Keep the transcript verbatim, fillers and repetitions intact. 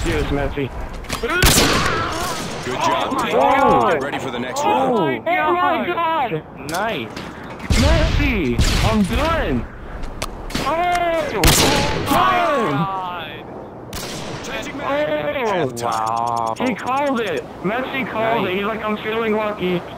Cheers, Messi. Good job, Oh, team. God. Get ready for the next Oh, round. oh my God! Nice. Messi, I'm done. Oh, done. Changing Oh, mag. wow. He called it. Messi called Nice. it. He's like, I'm feeling lucky.